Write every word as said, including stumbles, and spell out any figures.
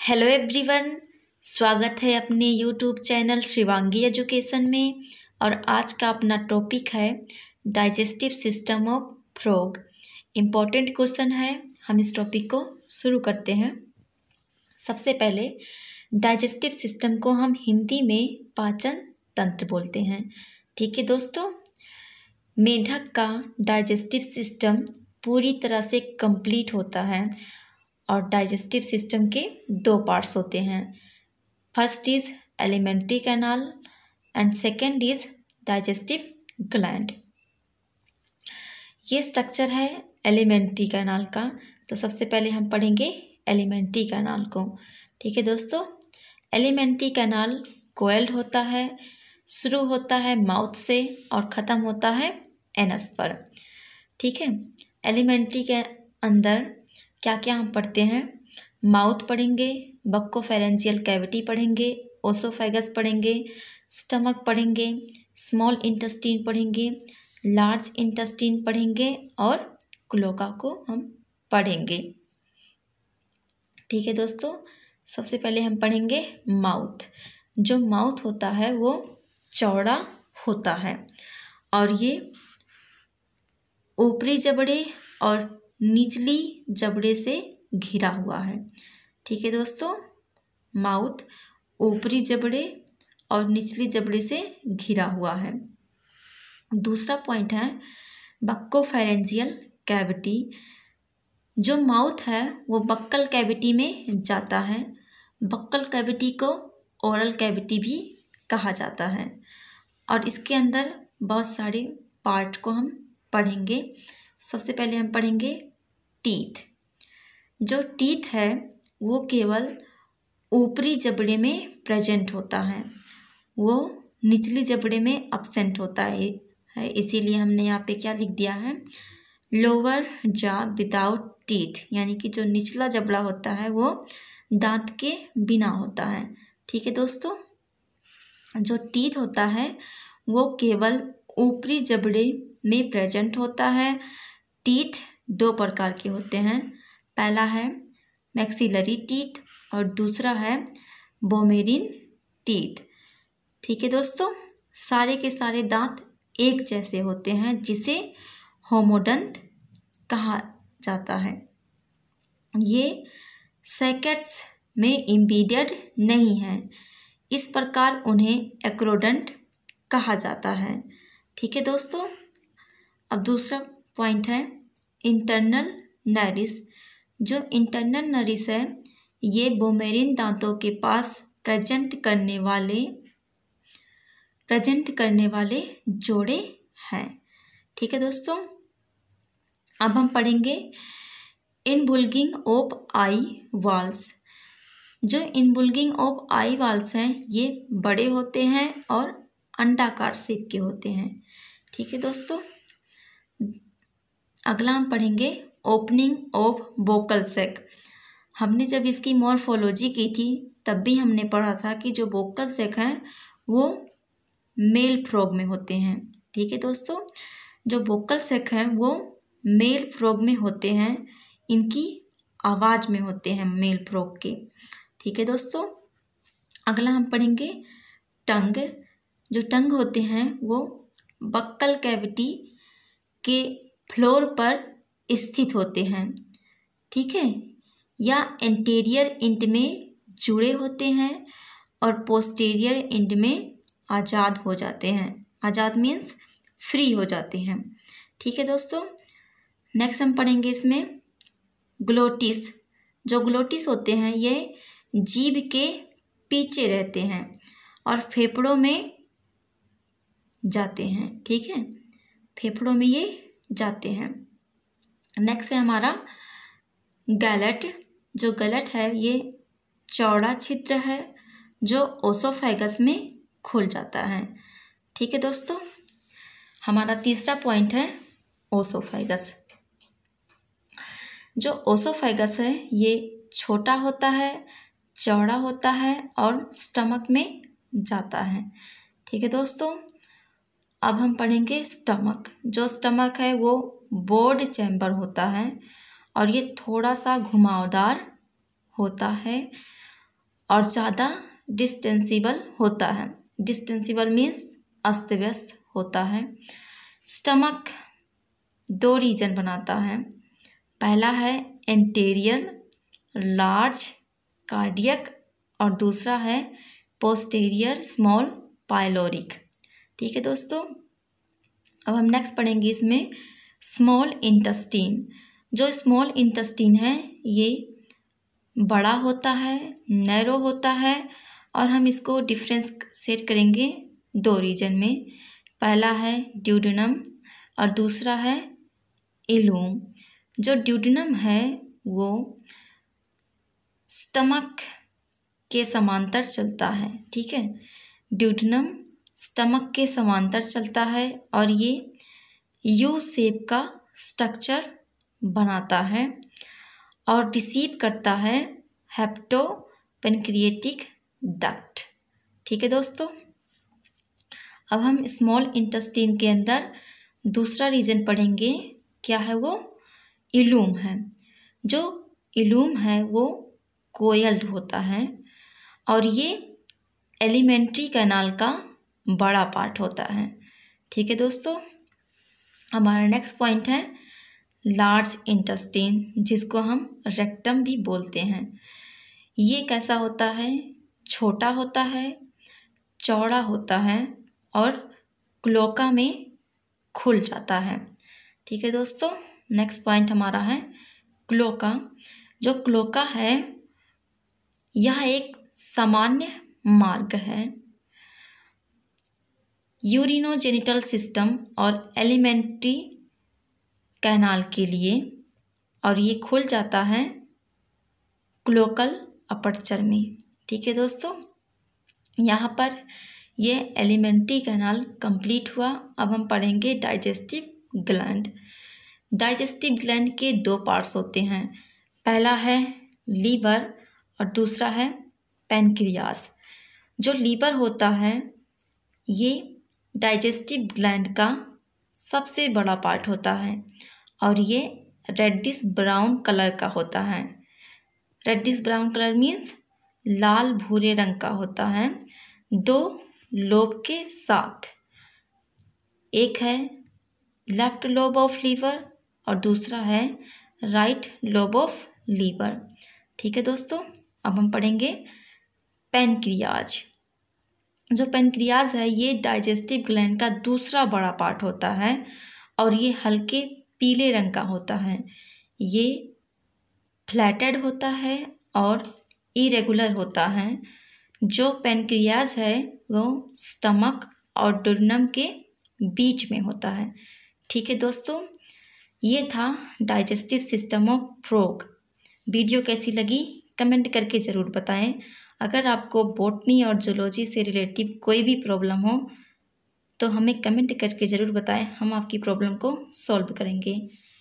Hello everyone, स्वागत है अपने यूट्यूब चैनल शिवांगी एजुकेशन में। और आज का अपना टॉपिक है digestive system of frog. Important question है, हम इस टॉपिक को शुरू करते हैं। सबसे पहले डाइजेस्टिव सिस्टम को हम हिंदी में पाचन तंत्र बोलते हैं। ठीक है दोस्तों, मेंढक का डाइजेस्टिव सिस्टम पूरी तरह से कंप्लीट होता है और डाइजेस्टिव सिस्टम के दो पार्ट्स होते हैं। First is elementary canal and second is digestive gland. ये स्ट्रक्चर है एलिमेंट्री कैनाल का, तो सबसे पहले हम पढ़ेंगे एलिमेंट्री कैनाल को। ठीक है दोस्तों, एलिमेंट्री कैनाल कोएल्ड होता है, शुरू होता है माउथ से और ख़त्म होता है एनस पर। ठीक है, एलिमेंट्री के अंदर क्या क्या हम पढ़ते हैं? माउथ पढ़ेंगे, बक्कोफेरेंजियल कैविटी पढ़ेंगे, ओसोफेगस पढ़ेंगे, स्टमक पढ़ेंगे, स्मॉल इंटेस्टीन पढ़ेंगे, लार्ज इंटेस्टीन पढ़ेंगे और क्लोका को हम पढ़ेंगे। ठीक है दोस्तों, सबसे पहले हम पढ़ेंगे माउथ। जो माउथ होता है वो चौड़ा होता है और ये ऊपरी जबड़े और निचली जबड़े से घिरा हुआ है। ठीक है दोस्तों, माउथ ऊपरी जबड़े और निचली जबड़े से घिरा हुआ है। दूसरा पॉइंट है बक्कोफेरेंजियल कैविटी। जो माउथ है वो बक्कल कैविटी में जाता है। बक्कल कैविटी को ओरल कैविटी भी कहा जाता है और इसके अंदर बहुत सारे पार्ट को हम पढ़ेंगे। सबसे पहले हम पढ़ेंगे टीथ। जो टीथ है वो केवल ऊपरी जबड़े में प्रेजेंट होता है, वो निचली जबड़े में एब्सेंट होता है, है इसीलिए हमने यहाँ पे क्या लिख दिया है, लोअर जॉ विदाउट टीथ, यानी कि जो निचला जबड़ा होता है वो दांत के बिना होता है। ठीक है दोस्तों, जो टीथ होता है वो केवल ऊपरी जबड़े में प्रेजेंट होता है। टीथ दो प्रकार के होते हैं, पहला है मैक्सिलरी टीथ और दूसरा है बोमेरिन टीथ। ठीक है दोस्तों, सारे के सारे दांत एक जैसे होते हैं जिसे होमोडंत कहा जाता है। ये सैकेट्स में इम्बेडेड नहीं है, इस प्रकार उन्हें एक्रोडंट कहा जाता है। ठीक है दोस्तों, अब दूसरा पॉइंट है इंटरनल नरिस। जो इंटरनल नरिस है ये बोमेरिन दांतों के पास प्रेजेंट करने वाले प्रेजेंट करने वाले जोड़े हैं। ठीक है दोस्तों, अब हम पढ़ेंगे इनबुल्गिंग ऑफ आई वाल्स। जो इनबुल्गिंग ऑफ आई वाल्स हैं ये बड़े होते हैं और अंडाकार शेप के होते हैं। ठीक है दोस्तों, अगला हम पढ़ेंगे ओपनिंग ऑफ वोकल सैक। हमने जब इसकी मॉर्फोलॉजी की थी तब भी हमने पढ़ा था कि जो वोकल सैक हैं वो मेल फ्रॉग में होते हैं। ठीक है दोस्तों, जो वोकल सैक हैं वो मेल फ्रॉग में होते हैं, इनकी आवाज़ में होते हैं मेल फ्रॉग के। ठीक है दोस्तों, अगला हम पढ़ेंगे टंग। जो टंग होते हैं वो बक्कल कैविटी के फ्लोर पर स्थित होते हैं। ठीक है, या एंटीरियर इंड में जुड़े होते हैं और पोस्टीरियर इंड में आज़ाद हो जाते हैं। आज़ाद मीन्स फ्री हो जाते हैं। ठीक है दोस्तों, नेक्स्ट हम पढ़ेंगे इसमें ग्लोटिस। जो ग्लोटिस होते हैं ये जीभ के पीछे रहते हैं और फेफड़ों में जाते हैं। ठीक है, फेफड़ों में ये जाते हैं। नेक्स्ट है हमारा गैलेट। जो गैलेट है ये चौड़ा छिद्र है जो ओसोफेगस में खुल जाता है। ठीक है दोस्तों, हमारा तीसरा पॉइंट है ओसोफेगस। जो ओसोफेगस है ये छोटा होता है, चौड़ा होता है और स्टमक में जाता है। ठीक है दोस्तों, अब हम पढ़ेंगे स्टमक। जो स्टमक है वो बोर्ड चैम्बर होता है और ये थोड़ा सा घुमावदार होता है और ज़्यादा डिस्टेंसिबल होता है। डिस्टेंसिबल मीन्स अस्त व्यस्त होता है। स्टमक दो रीजन बनाता है। पहला है एंटेरियर लार्ज कार्डियक और दूसरा है पोस्टेरियर स्मॉल पाइलोरिक। ठीक है दोस्तों, अब हम नेक्स्ट पढ़ेंगे इसमें स्मॉल इंटेस्टीन। जो स्मॉल इंटेस्टीन है ये बड़ा होता है, नैरो होता है और हम इसको डिफ्रेंशिएट करेंगे दो रीजन में। पहला है ड्यूडेनम और दूसरा है इलूम। जो ड्यूडेनम है वो स्टमक के समांतर चलता है। ठीक है, ड्यूडेनम स्टमक के समांतर चलता है और ये यू शेप का स्ट्रक्चर बनाता है और रिसीव करता है हेप्टो पेनक्रिएटिक डक्ट। ठीक है दोस्तों, अब हम स्मॉल इंटेस्टाइन के अंदर दूसरा रीजन पढ़ेंगे। क्या है वो? इलूम है। जो इलूम है वो कोयल्ड होता है और ये एलिमेंट्री कैनाल का बड़ा पार्ट होता है। ठीक है दोस्तों, हमारा नेक्स्ट पॉइंट है लार्ज इंटेस्टाइन, जिसको हम रेक्टम भी बोलते हैं। ये कैसा होता है? छोटा होता है, चौड़ा होता है और क्लोका में खुल जाता है। ठीक है दोस्तों, नेक्स्ट पॉइंट हमारा है क्लोका। जो क्लोका है यह एक सामान्य मार्ग है यूरिनोजेनिटल सिस्टम और एलिमेंट्री कैनाल के लिए और ये खुल जाता है क्लोकल अपर्चर में। ठीक है दोस्तों, यहाँ पर ये एलिमेंट्री कैनाल कंप्लीट हुआ। अब हम पढ़ेंगे डाइजेस्टिव ग्लैंड। डाइजेस्टिव ग्लैंड के दो पार्ट्स होते हैं। पहला है लीवर और दूसरा है पैनक्रियास। जो लीवर होता है ये डाइजेस्टिव ग्लैंड का सबसे बड़ा पार्ट होता है और ये रेडिश ब्राउन कलर का होता है। रेडिश ब्राउन कलर मीन्स लाल भूरे रंग का होता है। दो लोब के साथ, एक है लेफ्ट लोब ऑफ लीवर और दूसरा है राइट लोब ऑफ लीवर। ठीक है दोस्तों, अब हम पढ़ेंगे पैनक्रियाज। जो पैनक्रियाज है ये डाइजेस्टिव ग्लैंड का दूसरा बड़ा पार्ट होता है और ये हल्के पीले रंग का होता है। ये फ्लैटेड होता है और इरेगुलर होता है। जो पैनक्रियाज है वो स्टमक और डुओडेनम के बीच में होता है। ठीक है दोस्तों, ये था digestive system of frog. Video कैसी लगी कमेंट करके ज़रूर बताएं। अगर आपको बॉटनी और जूलॉजी से रिलेटिव कोई भी प्रॉब्लम हो तो हमें कमेंट करके ज़रूर बताएं, हम आपकी प्रॉब्लम को सॉल्व करेंगे।